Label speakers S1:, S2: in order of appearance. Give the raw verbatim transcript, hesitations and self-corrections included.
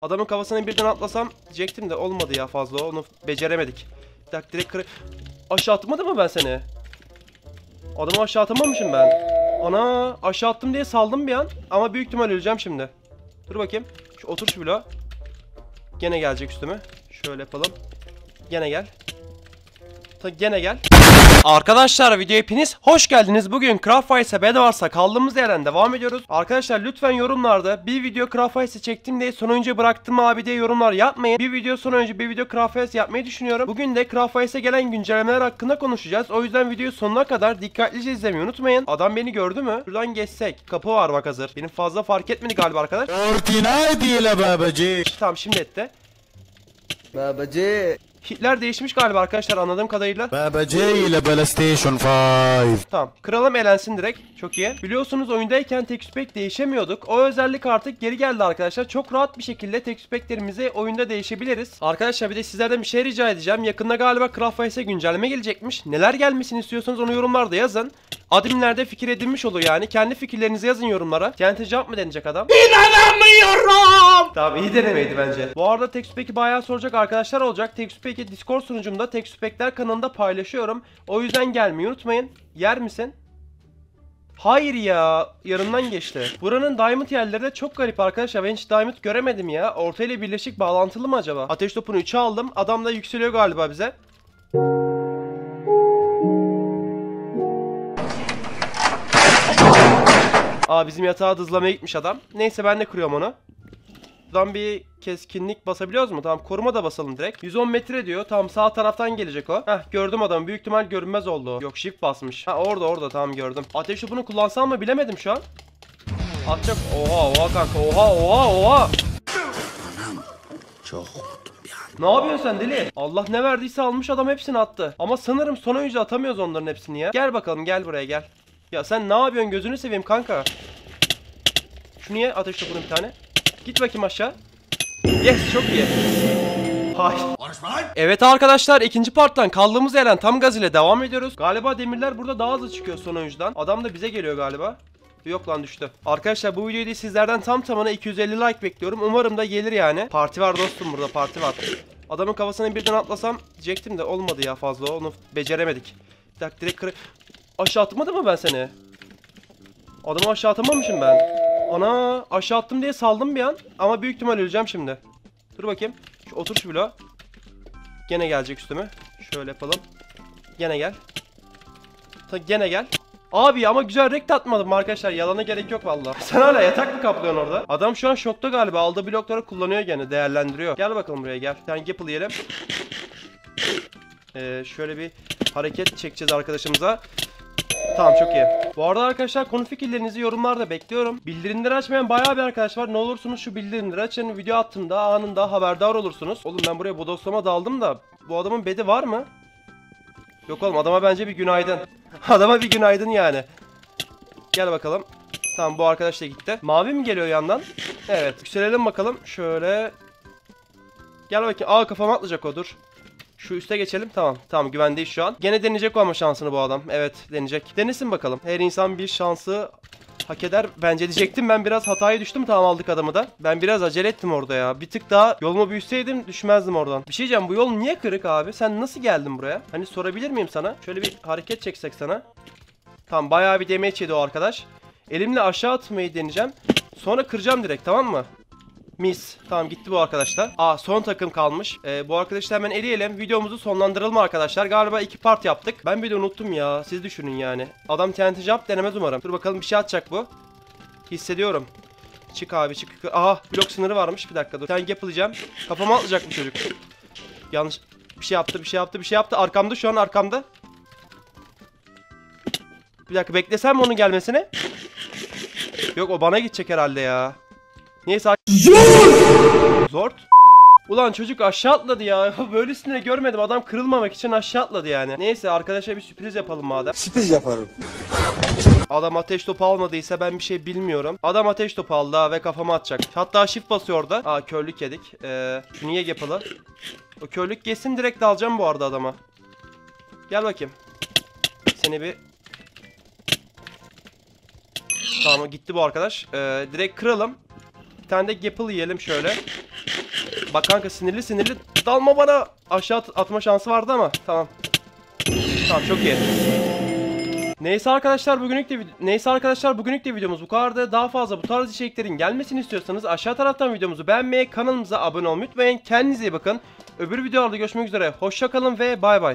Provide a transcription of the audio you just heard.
S1: Adamın kafasına birden atlasam diyecektim de olmadı ya, fazla onu beceremedik. Bir dakika, direkt kırı... Aşağı atmadım mı ben seni? Adamı aşağı atamamışım ben. Ana, aşağı attım diye saldım bir an. Ama büyük ihtimal öleceğim şimdi. Dur bakayım. Şu, otur şu bloğa. Gene gelecek üstüme. Şöyle yapalım. Gene gel. Ta gene gel. Arkadaşlar videoya hepiniz hoş geldiniz. Bugün Craft Ice'a Bedwars'a kaldığımız yerden devam ediyoruz. Arkadaşlar lütfen yorumlarda bir video Craft Ice'ı çektim diye son önce bıraktım abi diye yorumlar yapmayın. Bir video son önce bir video Craft Ice yapmayı düşünüyorum. Bugün de Craft Ice'a gelen güncellemeler hakkında konuşacağız. O yüzden videoyu sonuna kadar dikkatlice izlemeyi unutmayın. Adam beni gördü mü? Şuradan geçsek. Kapı var bak hazır. Benim fazla fark etmedi galiba arkadaş.
S2: Ordinay değil babacı.
S1: Tamam şimdi etti.
S2: Babacı.
S1: Hitler değişmiş galiba arkadaşlar anladığım kadarıyla.
S2: Babacı ile PlayStation beş.
S1: Tamam. Kralım elensin direkt. Çok iyi. Biliyorsunuz oyundayken texture pack değişemiyorduk. O özellik artık geri geldi arkadaşlar. Çok rahat bir şekilde texture pack'lerimizi oyunda değişebiliriz. Arkadaşlar bir de sizlerden bir şey rica edeceğim. Yakında galiba Craft Ice'e güncelleme gelecekmiş. Neler gelmesini istiyorsanız onu yorumlarda yazın. Adminlerde fikir edinmiş olur yani. Kendi fikirlerinizi yazın yorumlara. T N T jump mı deneyecek adam? İnanamıyorum. Tamam, iyi denemeydi bence. Bu arada texture pack'i bayağı soracak arkadaşlar olacak. Texture pack'i Discord sunucumda texture pack'ler kanalında paylaşıyorum. O yüzden gelmeyi unutmayın. Yer misin? Hayır ya, yanından geçti. Buranın diamond yerleri de çok garip arkadaşlar. Ben hiç diamond göremedim ya. Orta ile birleşik bağlantılı mı acaba? Ateş topunu üçe aldım. Adam da yükseliyor galiba bize. Aa, bizim yatağı hızlamaya gitmiş adam. Neyse ben de kırıyorum onu. Buradan bir keskinlik basabiliyoruz mu? Tamam, koruma da basalım direkt. yüz on metre diyor. Tamam, sağ taraftan gelecek o. Heh, gördüm adamı. Büyük ihtimal görünmez oldu. Yok, shift basmış. Ha, orada orada, tamam gördüm. Ateş topunu kullansam mı bilemedim şu an. Atacak. Oha oha kanka. Oha oha oha.
S2: Anam çok korktum bir an.
S1: Ne yapıyorsun sen deli? Allah ne verdiyse almış adam, hepsini attı. Ama sanırım son oyuncu atamıyoruz onların hepsini ya. Gel bakalım, gel buraya gel. Ya sen ne yapıyorsun, gözünü seveyim kanka. Şunu ye, ateş topunu bir tane. Git bakayım aşağı. Yes, çok iyi. Hay. Evet arkadaşlar, ikinci parttan kaldığımız yerden tam gaz ile devam ediyoruz. Galiba demirler burada daha hızlı çıkıyor son oyuncudan. Adam da bize geliyor galiba. Yok lan, düştü. Arkadaşlar bu videoyu sizlerden tam tamına iki yüz elli like bekliyorum. Umarım da gelir yani. Parti var dostum, burada parti var. Adamın kafasına birden atlasam diyecektim de olmadı ya, fazla onu beceremedik. Bir dakika, direkt kırı... Aşağı atmadım mı ben seni? Adamı aşağı atamamışım ben. Ana, aşağı attım diye saldım bir an. Ama büyük ihtimal öleceğim şimdi. Dur bakayım. Şu, otur şu bloğa. Gene gelecek üstüme. Şöyle yapalım. Gene gel. Ta gene gel. Abi ama güzel rekt atmadım arkadaşlar. Yalana gerek yok vallahi. Sen hala yatak mı kaplıyorsun orada? Adam şu an şokta galiba. Aldığı blokları kullanıyor gene. Değerlendiriyor. Gel bakalım buraya gel. Bir tane gapple yiyelim. Ee, şöyle bir hareket çekeceğiz arkadaşımıza. Tamam, çok iyi. Bu arada arkadaşlar konu fikirlerinizi yorumlarda bekliyorum. Bildirimleri açmayan bayağı bir arkadaş var. Ne olursunuz şu bildirimleri açın. Video attığımda anında haberdar olursunuz. Oğlum ben buraya bodoslama daldım da bu adamın bedi var mı? Yok oğlum, adama bence bir günaydın. Adama bir günaydın yani. Gel bakalım. Tamam, bu arkadaş da gitti. Mavi mi geliyor yandan? Evet. Yükselelim bakalım. Şöyle. Gel bakayım. Aa, kafama atlayacak o, dur. Şu üste geçelim. Tamam. Tamam, güvendeyiz şu an. Gene deneyecek o ama şansını bu adam. Evet, deneyecek. Denesin bakalım. Her insan bir şansı hak eder. Bence diyecektim. Ben biraz hataya düştüm. Tamam, aldık adamı da. Ben biraz acele ettim orada ya. Bir tık daha yolumu büyüseydim düşmezdim oradan. Bir şey diyeceğim. Bu yol niye kırık abi? Sen nasıl geldin buraya? Hani sorabilir miyim sana? Şöyle bir hareket çeksek sana. Tamam, bayağı bir damage yedi o arkadaş. Elimle aşağı atmayı deneyeceğim. Sonra kıracağım direkt, tamam mı? Mis. Tamam, gitti bu arkadaşlar. Aa, son takım kalmış. Ee, bu arkadaşlar hemen eleyelim. Videomuzu sonlandıralım arkadaşlar. Galiba iki part yaptık. Ben bir de unuttum ya. Siz düşünün yani. Adam T N T jump denemez umarım. Dur bakalım, bir şey atacak bu. Hissediyorum. Çık abi, çık. Aha, blok sınırı varmış. Bir dakika dur. Sen yapılacağım. Kafama atlayacak bu çocuk. Yanlış. Bir şey yaptı, bir şey yaptı, bir şey yaptı. Arkamda şu an, arkamda. Bir dakika, beklesem mi onun gelmesini? Yok, o bana gidecek herhalde ya. Neyse. Zor. Zor. Ulan çocuk aşağı atladı ya. Böylesini görmedim. Adam kırılmamak için aşağı atladı yani. Neyse, arkadaşa bir sürpriz yapalım madem.
S2: Sürpriz yaparım.
S1: Adam ateş topu almadıysa ben bir şey bilmiyorum. Adam ateş topu aldı ha ve kafama atacak. Hatta shift basıyor orada. Aa, körlük yedik. Ee, şu niye yapalı? O körlük geçsin, direkt dalacağım bu arada adama. Gel bakayım. Seni bir... Tamam, gitti bu arkadaş. Ee, direkt kıralım. Bir tane de gapple yiyelim şöyle. Bak kanka sinirli sinirli dalma bana. Aşağı at- atma şansı vardı ama tamam. Tamam çok iyi. Neyse arkadaşlar bugünlük de neyse arkadaşlar bugünlük de videomuz bu kadardı. Daha fazla bu tarz içeriklerin gelmesini istiyorsanız aşağı taraftan videomuzu beğenmeyi, kanalımıza abone olmayı unutmayın. Kendinize iyi bakın. Öbür videolarda görüşmek üzere. Hoşça kalın ve bay bay.